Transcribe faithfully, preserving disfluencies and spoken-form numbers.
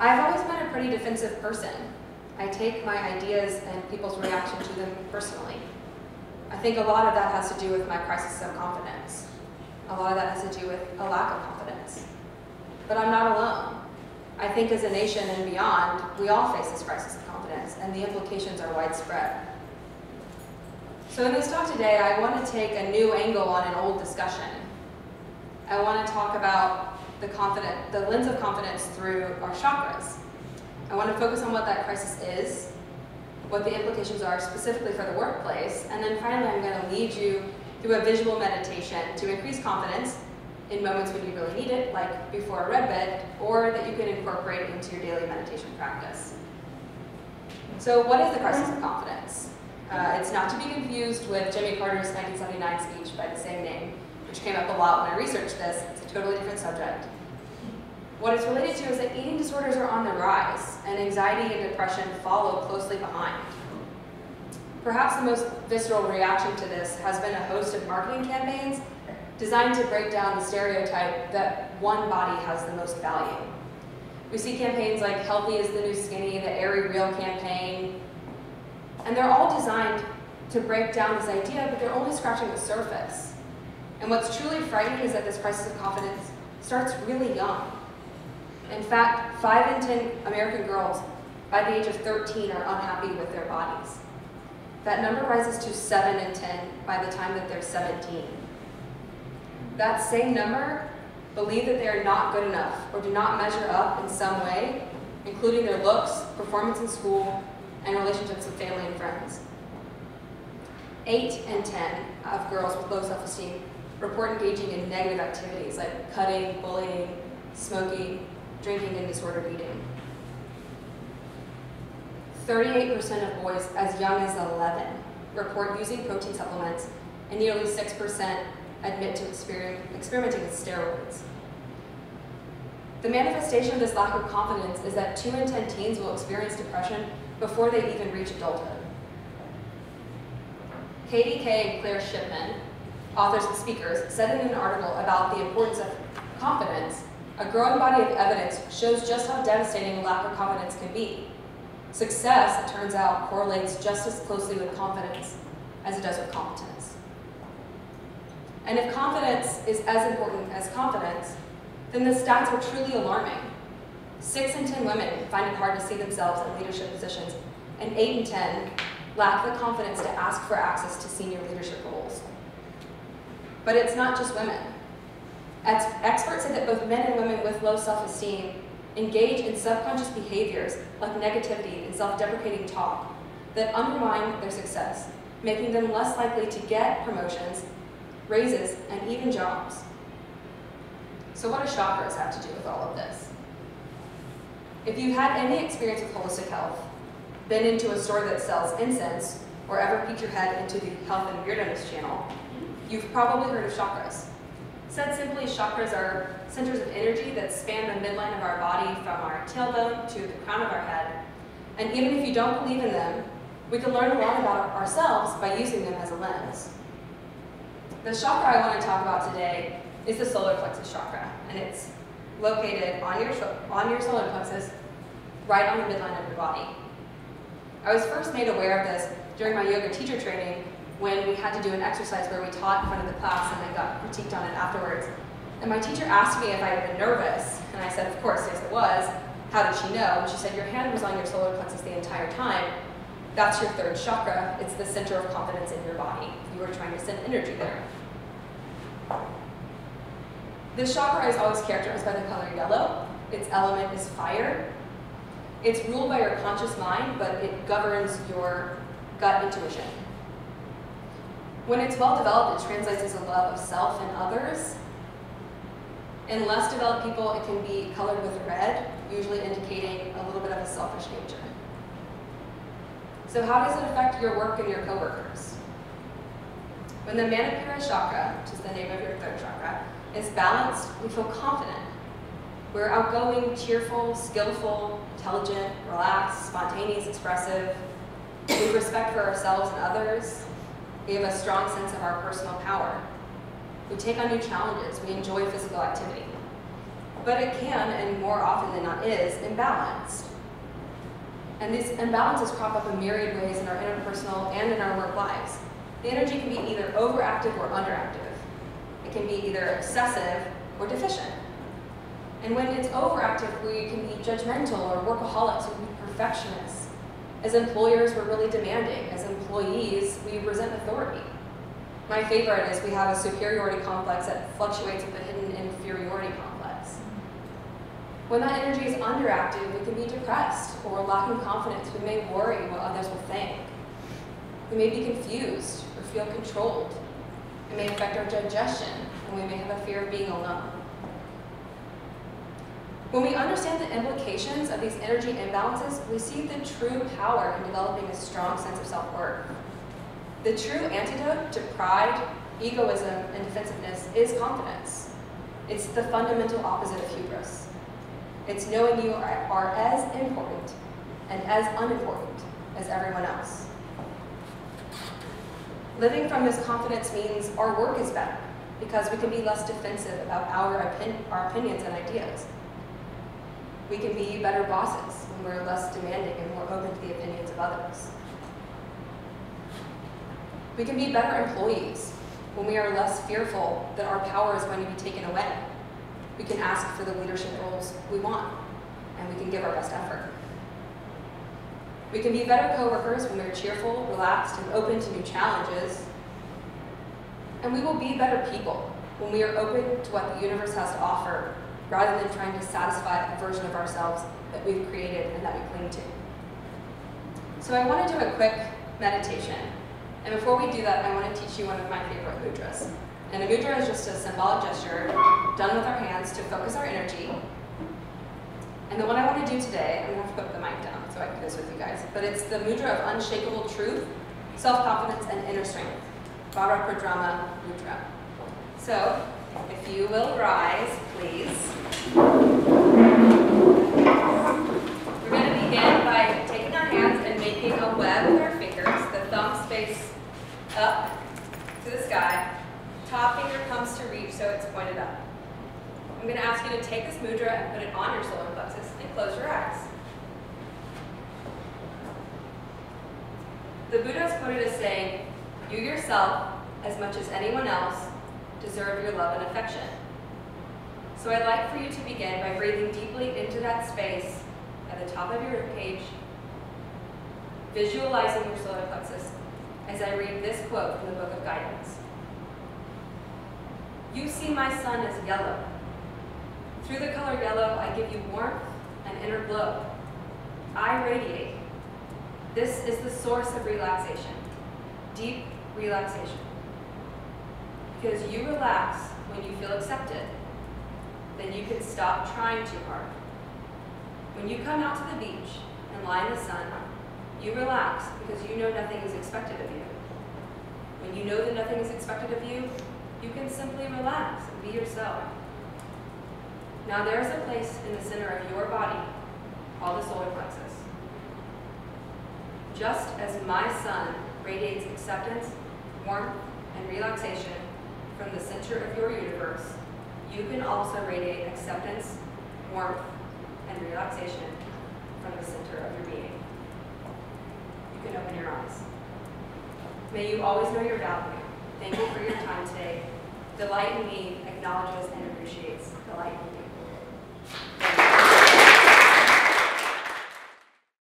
I've always been a pretty defensive person. I take my ideas and people's reaction to them personally. I think a lot of that has to do with my crisis of confidence. A lot of that has to do with a lack of confidence. But I'm not alone. I think as a nation and beyond, we all face this crisis of confidence, and the implications are widespread. So in this talk today, I want to take a new angle on an old discussion. I want to talk about the, confident, the lens of confidence through our chakras. I want to focus on what that crisis is, what the implications are specifically for the workplace, and then finally I'm going to lead you through a visual meditation to increase confidence in moments when you really need it, like before a red bed, or that you can incorporate into your daily meditation practice. So what is the crisis of confidence? Uh, it's not to be confused with Jimmy Carter's nineteen seventy-nine speech by the same name, which came up a lot when I researched this. It's a totally different subject. What it's related to is that eating disorders are on the rise, and anxiety and depression follow closely behind. Perhaps the most visceral reaction to this has been a host of marketing campaigns designed to break down the stereotype that one body has the most value. We see campaigns like Healthy is the New Skinny, the Airy Real campaign, and they're all designed to break down this idea, but they're only scratching the surface. And what's truly frightening is that this crisis of confidence starts really young. In fact, five in ten American girls by the age of thirteen are unhappy with their bodies. That number rises to seven in ten by the time that they're seventeen. That same number believe that they are not good enough or do not measure up in some way, including their looks, performance in school, and relationships with family and friends. eight in ten of girls with low self-esteem report engaging in negative activities like cutting, bullying, smoking, drinking, and disordered eating. thirty-eight percent of boys as young as eleven report using protein supplements, and nearly six percent admit to experimenting with steroids. The manifestation of this lack of confidence is that two in ten teens will experience depression before they even reach adulthood. Katie Kay and Claire Shipman, authors and speakers, said in an article about the importance of confidence, a growing body of evidence shows just how devastating a lack of confidence can be. Success, it turns out, correlates just as closely with confidence as it does with competence. And if confidence is as important as confidence, then the stats are truly alarming. Six in ten women find it hard to see themselves in leadership positions, and eight in ten lack the confidence to ask for access to senior leadership roles. But it's not just women. As experts say that both men and women with low self-esteem engage in subconscious behaviors like negativity and self-deprecating talk that undermine their success, making them less likely to get promotions, raises, and even jobs. So what do chakras have to do with all of this? If you've had any experience with holistic health, been into a store that sells incense, or ever peeked your head into the health and weirdness channel, you've probably heard of chakras. Said simply, chakras are centers of energy that span the midline of our body from our tailbone to the crown of our head. And even if you don't believe in them, we can learn a lot about ourselves by using them as a lens. The chakra I want to talk about today is the solar plexus chakra, and it's located on your, on your solar plexus, right on the midline of your body. I was first made aware of this during my yoga teacher training when we had to do an exercise where we taught in front of the class and I got critiqued on it afterwards. And my teacher asked me if I had been nervous, and I said, of course, yes it was. How did she know? And she said, your hand was on your solar plexus the entire time. That's your third chakra. It's the center of confidence in your body. You are trying to send energy there. This chakra is always characterized by the color yellow. Its element is fire. It's ruled by your conscious mind, but it governs your gut intuition. When it's well developed, it translates as a love of self and others. In less developed people, it can be colored with red, usually indicating a little bit of a selfish nature. So how does it affect your work and your coworkers? When the Manipura chakra, which is the name of your third chakra, is balanced, we feel confident. We're outgoing, cheerful, skillful, intelligent, relaxed, spontaneous, expressive. We have respect for ourselves and others. We have a strong sense of our personal power. We take on new challenges. We enjoy physical activity. but it can, and more often than not is, imbalanced. And these imbalances crop up in myriad ways in our interpersonal and in our work lives. The energy can be either overactive or underactive. It can be either excessive or deficient. And when it's overactive, we can be judgmental or workaholics, we can be perfectionists. As employers, we're really demanding. As employees, we resent authority. My favorite is we have a superiority complex that fluctuates with a hidden inferiority complex. When that energy is underactive, we can be depressed or lacking confidence. We may worry what others will think. We may be confused or feel controlled. It may affect our digestion, and we may have a fear of being alone. When we understand the implications of these energy imbalances, we see the true power in developing a strong sense of self-worth. The true antidote to pride, egoism, and defensiveness is confidence. It's the fundamental opposite of hubris. It's knowing you are, are as important and as unimportant as everyone else. Living from this confidence means our work is better because we can be less defensive about our, opin our opinions and ideas. We can be better bosses when we're less demanding and more open to the opinions of others. We can be better employees when we are less fearful that our power is going to be taken away. We can ask for the leadership roles we want, and we can give our best effort. We can be better coworkers when we're cheerful, relaxed, and open to new challenges. And we will be better people when we are open to what the universe has to offer, rather than trying to satisfy a version of ourselves that we've created and that we cling to. So I want to do a quick meditation. And before we do that, I want to teach you one of my favorite mudras. And a mudra is just a symbolic gesture done with our hands to focus our energy. And the one I want to do today, I'm going to have to put the mic down so I can do this with you guys, but it's the mudra of unshakable truth, self-confidence, and inner strength. Vajrapadrama mudra. So, if you will rise, please. We're going to begin by taking our hands and making a web with our fingers. The thumbs face up to the sky. Top finger comes to reach so it's pointed up. I'm going to ask you to take this mudra and put it on your solar plexus and close your eyes. The Buddha is quoted as saying, "You yourself, as much as anyone else, deserve your love and affection." So I'd like for you to begin by breathing deeply into that space at the top of your ribcage, visualizing your solar plexus as I read this quote from the Book of Guidance. "You see my sun as yellow. Through the color yellow, I give you warmth and inner glow. I radiate. This is the source of relaxation, deep relaxation. Because you relax when you feel accepted, then you can stop trying too hard. When you come out to the beach and lie in the sun, you relax because you know nothing is expected of you. When you know that nothing is expected of you, you can simply relax and be yourself. Now there is a place in the center of your body called the solar plexus. Just as my sun radiates acceptance, warmth, and relaxation from the center of your universe, you can also radiate acceptance, warmth, and relaxation from the center of your being." You can open your eyes. May you always know your value. Thank you for your time today. Delight in me acknowledges and appreciates delight in you.